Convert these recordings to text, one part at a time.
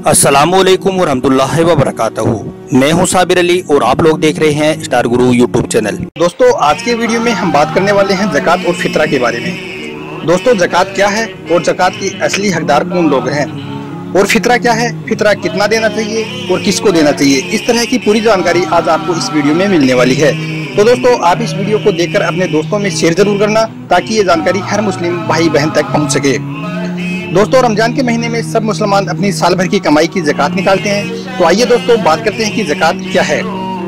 अस्सलामुअलैकुम वरहमतुल्लाहि वबरकातुहू। मैं हूं साबिर अली और आप लोग देख रहे हैं स्टार गुरु यूट्यूब चैनल। दोस्तों, आज के वीडियो में हम बात करने वाले हैं ज़कात और फितरा के बारे में। दोस्तों, ज़कात क्या है और ज़कात की असली हकदार कौन लोग हैं, और फितरा क्या है, फितरा कितना देना चाहिए और किसको देना चाहिए, इस तरह की पूरी जानकारी आज आपको इस वीडियो में मिलने वाली है। तो दोस्तों, आप इस वीडियो को देखकर अपने दोस्तों में शेयर जरूर करना ताकि ये जानकारी हर मुस्लिम भाई बहन तक पहुँच सके। दोस्तों, रमजान के महीने में सब मुसलमान अपनी साल भर की कमाई की ज़कात निकालते हैं। तो आइए दोस्तों, बात करते हैं कि ज़कात क्या है।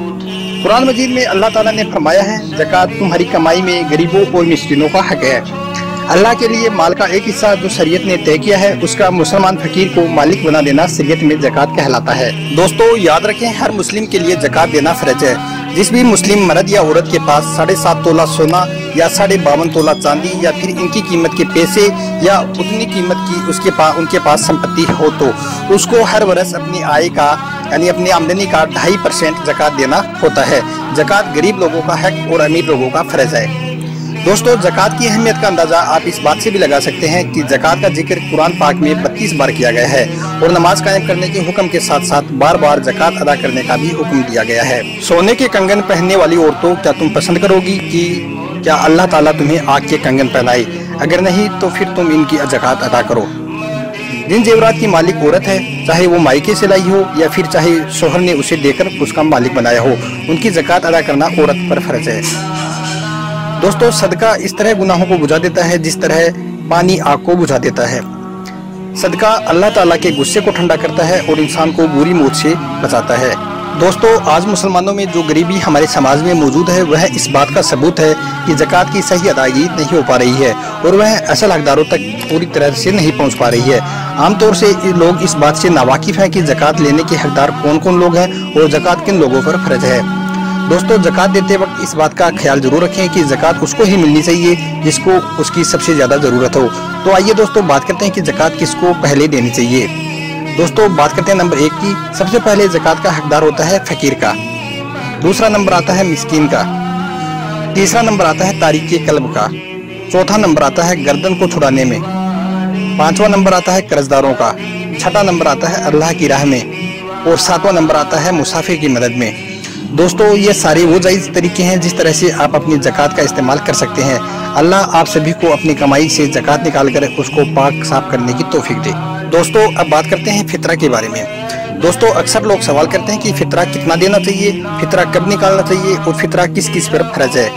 कुरान मजीद में अल्लाह ताला ने फरमाया है, ज़कात तुम्हारी कमाई में गरीबों और मिस्कीनों का हक है। अल्लाह के लिए माल का एक हिस्सा जो शरीयत ने तय किया है, उसका मुसलमान फकीर को मालिक बना देना शरीयत में ज़कात कहलाता है। दोस्तों, याद रखें, हर मुस्लिम के लिए ज़कात देना फ़र्ज है। जिस भी मुस्लिम मर्द या औरत के पास 7.5 तोला सोना या 52.5 तोला चांदी या फिर इनकी कीमत के पैसे या उतनी कीमत की उनके पास संपत्ति हो, तो उसको हर वर्ष अपनी आय का यानी अपनी आमदनी का 2.5% ज़कात देना होता है। ज़कात गरीब लोगों का हक और अमीर लोगों का फ़र्ज है। दोस्तों, ज़कात की अहमियत का अंदाज़ा आप इस बात से भी लगा सकते हैं कि ज़कात का जिक्र कुरान पाक में 32 बार किया गया है और नमाज कायम करने के हुक्म के साथ साथ बार बार ज़कात अदा करने का भी हुक्म दिया गया है। सोने के कंगन पहनने वाली औरतों, क्या तुम पसंद करोगी कि क्या अल्लाह ताला तुम्हें आग के कंगन पहनाए? अगर नहीं तो फिर तुम इनकी ज़कात अदा करो। जिन जेवरात की मालिक औरत है, चाहे वो मायके से लाई हो या फिर चाहे शोहर ने उसे देकर उसका मालिक बनाया हो, उनकी ज़कात अदा करना औरत पर फर्ज है। दोस्तों, सदका इस तरह गुनाहों को बुझा देता है जिस तरह पानी आग को बुझा देता है। सदका अल्लाह ताला के गुस्से को ठंडा करता है और इंसान को बुरी मौत से बचाता है। दोस्तों, आज मुसलमानों में जो गरीबी हमारे समाज में मौजूद है, वह इस बात का सबूत है कि ज़कात की सही अदायगी नहीं हो पा रही है और वह असल हकदारों तक पूरी तरह से नहीं पहुंच पा रही है। आमतौर से लोग इस बात से नावाकिफ हैं कि ज़कात लेने के हकदार कौन कौन लोग हैं और ज़कात किन लोगों पर फर्ज है। दोस्तों, ज़कात देते वक्त इस बात का ख्याल जरूर रखें कि ज़कात उसको ही मिलनी चाहिए जिसको उसकी सबसे ज़्यादा ज़रूरत हो। तो आइए दोस्तों, बात करते हैं कि ज़कात किसको पहले देनी चाहिए। दोस्तों, बात करते हैं नंबर 1 की। सबसे पहले ज़कात का हकदार होता है फ़कीर का, दूसरा नंबर आता है मिस्कीन का, तीसरा नंबर आता है तारीक़ क़ल्ब का, चौथा नंबर आता है गर्दन को छुड़ाने में, पाँचवा नंबर आता है कर्जदारों का, छठा नंबर आता है अल्लाह की राह में और सातवां नंबर आता है मुसाफिर की मदद में। दोस्तों, ये सारे वो जायज़ तरीके हैं जिस तरह से आप अपनी ज़कात का इस्तेमाल कर सकते हैं। अल्लाह आप सभी को अपनी कमाई से ज़कात निकाल कर उसको पाक साफ करने की तौफीक दे। दोस्तों, अब बात करते हैं फितरा के बारे में। दोस्तों, अक्सर लोग सवाल करते हैं कि फितरा कितना देना चाहिए, फितरा कब निकालना चाहिए और फितरा किस किस पर फर्ज है।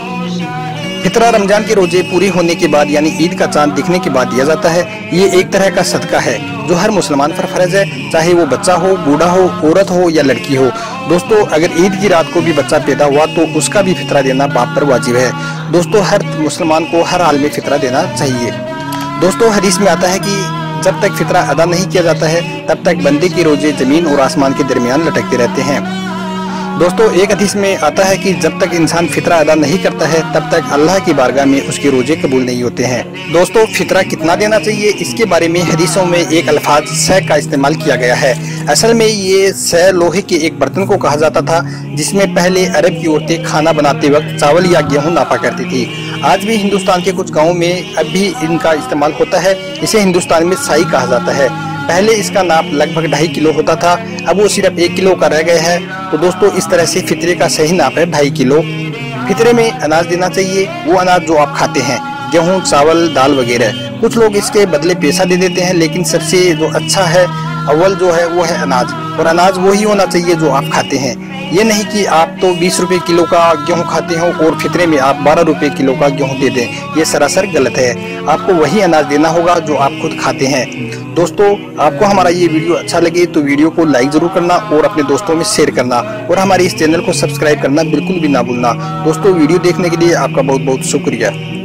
फितरा रमजान के रोजे पूरे होने के बाद यानी ईद का चांद दिखने के बाद दिया जाता है। ये एक तरह का सदका है जो हर मुसलमान पर फर्ज है, चाहे वो बच्चा हो, बूढ़ा हो, औरत हो या लड़की हो। दोस्तों, अगर ईद की रात को भी बच्चा पैदा हुआ तो उसका भी फितरा देना बाप पर वाजिब है। दोस्तों, हर मुसलमान को हर हाल में फितरा देना चाहिए। दोस्तों, हदीस में आता है कि जब तक फितरा अदा नहीं किया जाता है तब तक बंदे के रोजे जमीन और आसमान के दरमियान लटकते रहते हैं। दोस्तों, एक हदीस में आता है कि जब तक इंसान फितरा अदा नहीं करता है तब तक अल्लाह की बारगाह में उसके रोजे कबूल नहीं होते हैं। दोस्तों, फितरा कितना देना चाहिए, इसके बारे में हदीसों में एक अल्फाज सह का इस्तेमाल किया गया है। असल में ये सह लोहे के एक बर्तन को कहा जाता था जिसमें पहले अरब की औरतें खाना बनाते वक्त चावल या गेहूँ नापा करती थी। आज भी हिंदुस्तान के कुछ गाँवों में अब भी इनका इस्तेमाल होता है। इसे हिंदुस्तान में साई कहा जाता है। पहले इसका नाप लगभग 2.5 किलो होता था, अब वो सिर्फ 1 किलो का रह गया है। तो दोस्तों, इस तरह से फितरे का सही नाप है 2.5 किलो। फितरे में अनाज देना चाहिए, वो अनाज जो आप खाते हैं, गेहूँ, चावल, दाल वगैरह। कुछ लोग इसके बदले पैसा दे देते हैं, लेकिन सबसे जो अच्छा है अव्वल जो है वो है अनाज, और अनाज वही होना चाहिए जो आप खाते हैं। ये नहीं कि आप तो 20 रुपये किलो का गेहूँ खाते हो और फितरे में आप 12 रुपये किलो का गेहूँ दे दें, ये सरासर गलत है। आपको वही अनाज देना होगा जो आप खुद खाते हैं। दोस्तों, आपको हमारा ये वीडियो अच्छा लगे तो वीडियो को लाइक ज़रूर करना और अपने दोस्तों में शेयर करना और हमारे इस चैनल को सब्सक्राइब करना बिल्कुल भी ना भूलना। दोस्तों, वीडियो देखने के लिए आपका बहुत बहुत शुक्रिया।